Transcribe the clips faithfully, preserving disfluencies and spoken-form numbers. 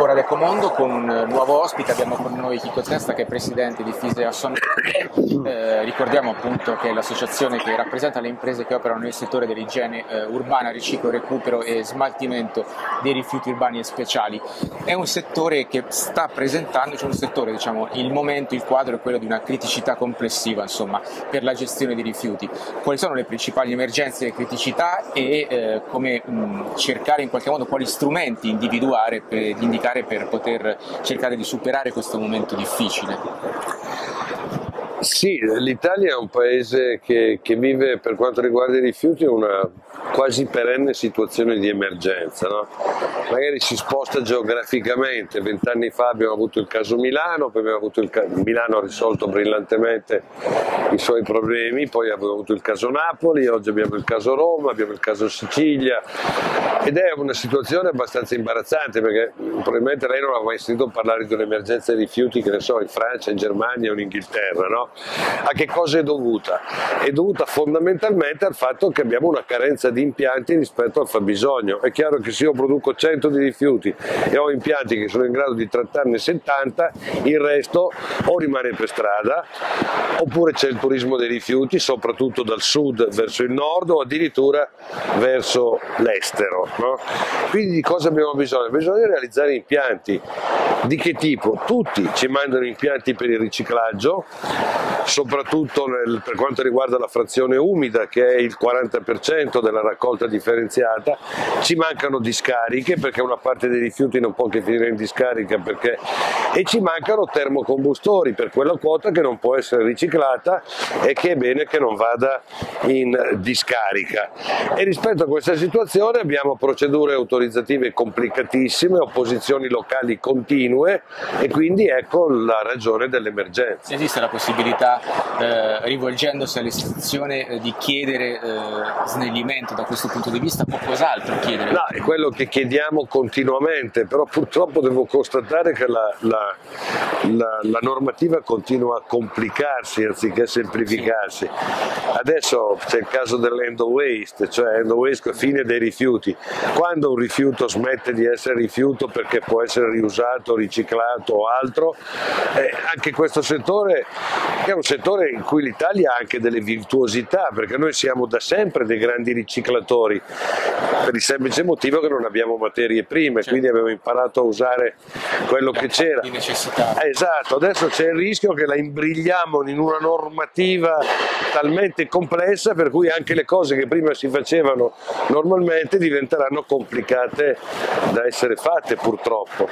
ancora ad Ecomondo con un nuovo ospite. Abbiamo con noi Chico Testa, che è presidente di Fisea Son. Eh, ricordiamo appunto che è l'associazione che rappresenta le imprese che operano nel settore dell'igiene eh, urbana, riciclo, recupero e smaltimento dei rifiuti urbani e speciali. È un settore che sta presentando, cioè un settore, diciamo, il momento, il quadro è quello di una criticità complessiva, insomma, per la gestione dei rifiuti. Quali sono le principali emergenze e criticità e eh, come mh, cercare in qualche modo quali strumenti individuare, per, indicare per poter cercare di superare questo momento difficile? Sì, l'Italia è un paese che, che vive, per quanto riguarda i rifiuti, una quasi perenne situazione di emergenza, no? Magari si sposta geograficamente. Vent'anni fa abbiamo avuto il caso Milano, poi abbiamo avuto il caso Milano ha risolto brillantemente i suoi problemi, poi abbiamo avuto il caso Napoli, oggi abbiamo il caso Roma, abbiamo il caso Sicilia, ed è una situazione abbastanza imbarazzante, perché probabilmente lei non ha mai sentito parlare di un'emergenza di rifiuti, che ne so, in Francia, in Germania o in Inghilterra, no? A che cosa è dovuta? È dovuta fondamentalmente al fatto che abbiamo una carenza di impianti rispetto al fabbisogno. È chiaro che se io produco cento di rifiuti e ho impianti che sono in grado di trattarne settanta, il resto o rimane per strada, oppure c'è il turismo dei rifiuti, soprattutto dal sud verso il nord o addirittura verso l'estero, no? Quindi di cosa abbiamo bisogno? Bisogna realizzare impianti. Di che tipo? Tutti ci mandano impianti per il riciclaggio, soprattutto nel, per quanto riguarda la frazione umida, che è il quaranta per cento della raccolta differenziata. Ci mancano discariche, perché una parte dei rifiuti non può che finire in discarica, perché... e ci mancano termocombustori per quella quota che non può essere riciclata e che è bene che non vada in discarica. E rispetto a questa situazione abbiamo procedure autorizzative complicatissime, opposizioni locali continue, e quindi ecco la ragione dell'emergenza. Esiste la possibilità, eh, rivolgendosi all'istituzione, eh, di chiedere eh, snellimento da questo punto di vista, o cos'altro chiedere? No, è quello che chiediamo continuamente, però purtroppo devo constatare che la, la, la, la normativa continua a complicarsi anziché semplificarsi. Adesso c'è il caso dell'end of waste, cioè end of waste, fine dei rifiuti. Quando un rifiuto smette di essere rifiuto perché può essere riusato, riciclato o altro, eh, anche questo settore è un settore in cui l'Italia ha anche delle virtuosità, perché noi siamo da sempre dei grandi riciclatori, per il semplice motivo che non abbiamo materie prime, certo. Quindi abbiamo imparato a usare quello che c'era. Eh, esatto, adesso c'è il rischio che la imbrigliamo in una normativa talmente complessa per cui anche le cose che prima si facevano normalmente diventeranno complicate da essere fatte, purtroppo.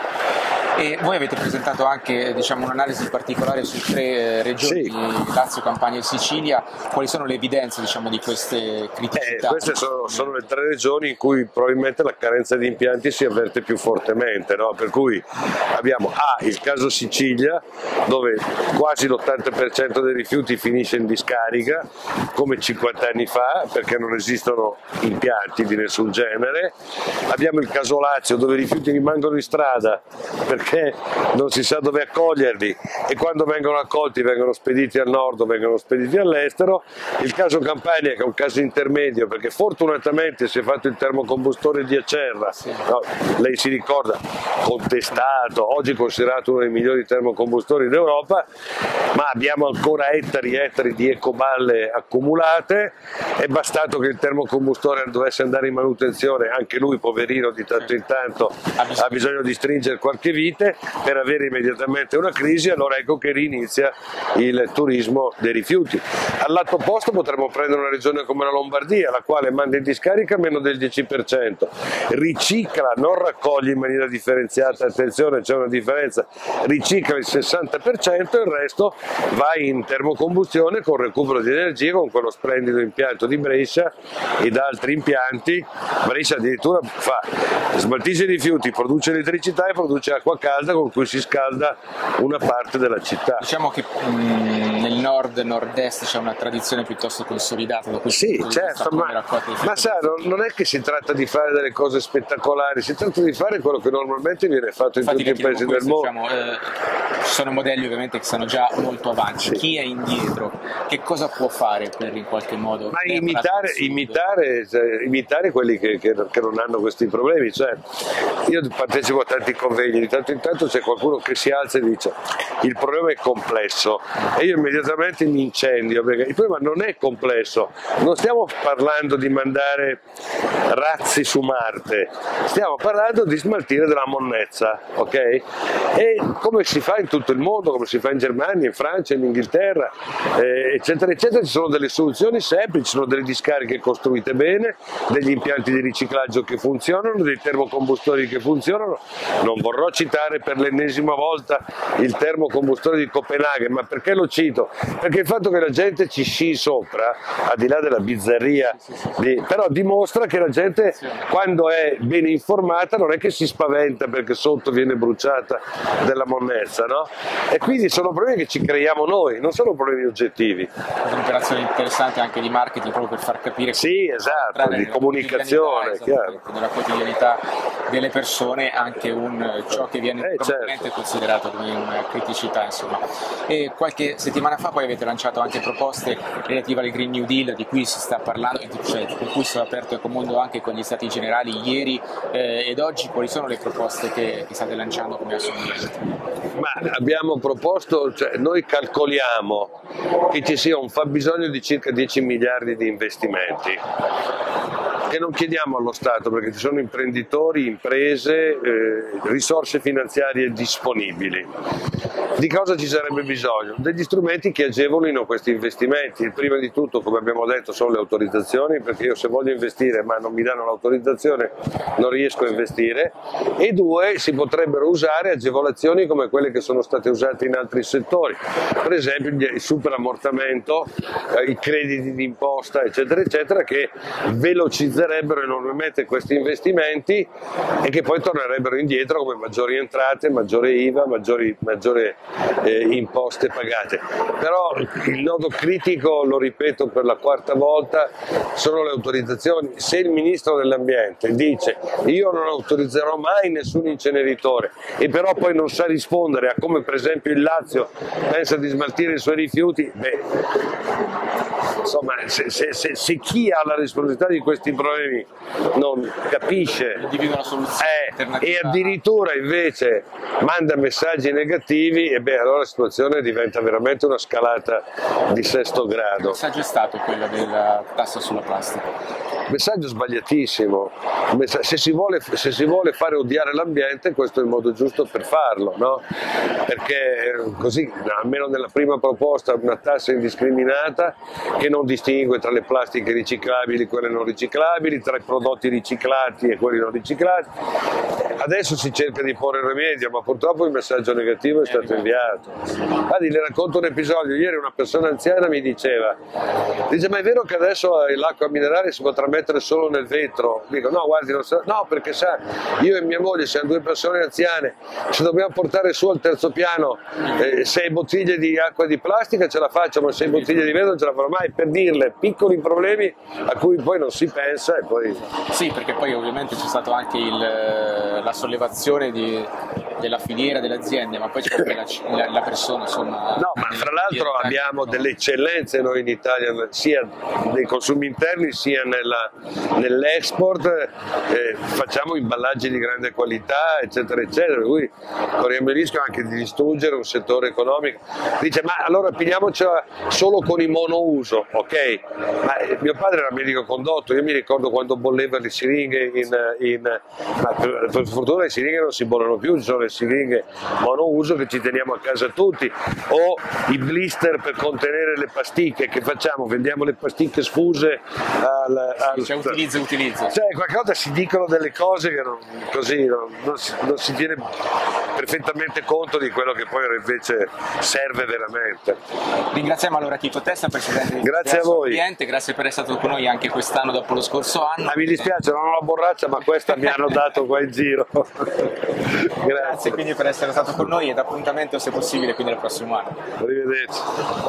E voi avete presentato anche, diciamo, un'analisi particolare su tre regioni, sì. Lazio, Campania e Sicilia. Quali sono le evidenze, diciamo, di queste criticità? Eh, queste sono, sono le tre regioni in cui probabilmente la carenza di impianti si avverte più fortemente, no? Per cui abbiamo A, il caso Sicilia, dove quasi l'ottanta per cento dei rifiuti finisce in discarica, come cinquanta anni fa, perché non esistono impianti di nessun genere. Abbiamo il caso Lazio, dove i rifiuti rimangono in strada perché non si sa dove accoglierli, e quando vengono accolti vengono spediti al nord o vengono spediti all'estero. Il caso Campania, che è un caso intermedio, perché fortunatamente si è fatto il termocombustore di Acerra, no, lei si ricorda, contestato, oggi considerato uno dei migliori termocombustori d'Europa, ma abbiamo ancora ettari e ettari di ecoballe accumulate. È bastato che il termocombustore dovesse andare in manutenzione, anche lui poverino di tanto in tanto ha bisogno di stringere qualche vite per avere immediatamente una crisi, allora ecco che rinizia il turismo dei rifiuti. Al lato opposto potremmo prendere una regione come la Lombardia, la quale manda in discarica meno del dieci per cento, ricicla, non raccoglie in maniera differenziata, attenzione, c'è una differenza, ricicla il sessanta per cento e il resto va in termocombustione con recupero di energia, con quello splendido impianto di Brescia ed altri impianti. Brescia addirittura fa smaltisce i rifiuti, produce elettricità e produce acqua calda con cui si scalda una parte della città. Diciamo che mh, nel nord e nord-est c'è una tradizione piuttosto consolidata da questo sì, punto di certo, vista, ma qualche Ma sa, non, non è che si tratta di fare delle cose spettacolari, si tratta di fare quello che normalmente viene fatto in Infatti, tutti i paesi del questo, mondo. diciamo, eh, ci sono modelli ovviamente che stanno già molto avanti, Sì. Chi è indietro? Che cosa può fare per in qualche modo... Ma imitare, imitare, cioè, imitare quelli che, che, che non hanno questi problemi, cioè, io partecipo a tanti convegni, di tanto in tanto c'è qualcuno che si alza e dice il problema è complesso e io immediatamente mi incendio perché il problema non è complesso, non stiamo parlando di mandare razzi su Marte, stiamo parlando di smaltire della monnezza, ok? E come si fa in tutto il mondo, come si fa in Germania, in Francia, in Inghilterra, eh, eccetera eccetera, ci sono delle soluzioni semplici, ci sono delle discariche costruite bene, degli impianti di riciclaggio che funzionano, dei termocombustori che funzionano. Non vorrò citare per l'ennesima volta il termocombustore di Copenaghen, ma perché lo cito? Perché il fatto che la gente ci sci sopra, al di là della bizzarria, di, però dimostra che la gente quando è ben informata non è che si spaventa perché sotto viene bruciata della monnezza, no? E quindi sono problemi che ci creiamo noi, non sono problemi oggettivi. È un'operazione interessante anche di marketing proprio per far capire, sì, esatto, di comunicazione, esatto, nella quotidianità delle persone anche un, ciò che viene eh, probabilmente certo. considerato come una criticità, insomma. E qualche settimana fa poi avete lanciato anche proposte relative al Green New Deal di cui si sta parlando, cioè di cui si è aperto il mondo anche con gli Stati Generali ieri eh, ed oggi. Quali sono le proposte che, che state lanciando come assumimento? Ma abbiamo proposto, cioè noi calcoliamo che ci sia un fabbisogno di circa dieci miliardi di investimenti che non chiediamo allo Stato perché ci sono imprenditori, imprese, eh, risorse finanziarie disponibili. Di cosa ci sarebbe bisogno? Degli strumenti che agevolino questi investimenti. Prima di tutto, come abbiamo detto, sono le autorizzazioni, perché io se voglio investire ma non mi danno l'autorizzazione non riesco a investire, e due, si potrebbero usare agevolazioni come quelle che sono state usate in altri settori, per esempio il superammortamento, eh, i crediti d'imposta eccetera eccetera, che velocizzerebbero enormemente questi investimenti e che poi tornerebbero indietro come maggiori entrate, maggiore I V A, maggiori, maggiori eh, imposte pagate. Però il nodo critico, lo ripeto per la quarta volta, sono le autorizzazioni. Se il Ministro dell'Ambiente dice io non autorizzerò mai nessun inceneritore e però poi non sa rispondere a come per esempio il Lazio pensa di smaltire i suoi rifiuti, beh, insomma, se, se, se, se chi ha la responsabilità di questi problemi non capisce una soluzione eh, e addirittura invece manda messaggi negativi, e beh, allora la situazione diventa veramente una scalata di sesto grado. Il messaggio è stato quello della tassa sulla plastica. Messaggio sbagliatissimo. Se si vuole, se si vuole fare odiare l'ambiente, questo è il modo giusto per farlo, no? Perché così, almeno nella prima proposta, una tassa indiscriminata che non distingue tra le plastiche riciclabili e quelle non riciclabili, tra i prodotti riciclati e quelli non riciclati. Adesso si cerca di porre rimedio, ma purtroppo il messaggio negativo è stato inviato. Guardi, le racconto un episodio. Ieri una persona anziana mi diceva, dice, ma è vero che adesso l'acqua minerale si potrà mettere solo nel vetro? Dico, no, guardi, non so. No, perché sa, io e mia moglie siamo due persone anziane, se dobbiamo portare su al terzo piano eh, sei bottiglie di acqua di plastica ce la facciamo, sei bottiglie di vetro non ce la farò mai, per dirle piccoli problemi a cui poi non si pensa e poi... Sì, perché poi ovviamente c'è stato anche il, la sollevazione di, della filiera delle aziende, ma poi c'è anche la, la, la persona, insomma... No, ma fra l'altro abbiamo delle eccellenze noi in Italia, sia nei consumi interni sia nell'export, eh, facciamo imballaggi di grande qualità, eccetera, eccetera, per cui corriamo il rischio anche di distruggere un settore economico. Dice, ma allora pigliamocela solo con i monouso, ok? Ma mio padre era medico condotto, io mi ricordo quando bolleva le siringhe in... in ma per, per fortuna le siringhe non si bollano più, ci sono le siringhe monouso che ci teniamo a casa tutti, o i blister per contenere le pasticche, che facciamo? Vendiamo le pasticche sfuse al... al C'è utilizzo e utilizzo. Cioè, qualche volta si dicono delle cose che non, così non, non, si, non si tiene perfettamente conto di quello che poi invece serve veramente. Ringraziamo allora Chico Testa, Presidente di Grazie a voi. Ambiente, grazie per essere stato con noi anche quest'anno dopo lo scorso anno. Ah, mi dispiace, non ho la borraccia, ma questa mi hanno dato qua in giro. Grazie. Grazie quindi per essere stato con noi ed appuntamento se possibile quindi al prossimo anno. Arrivederci.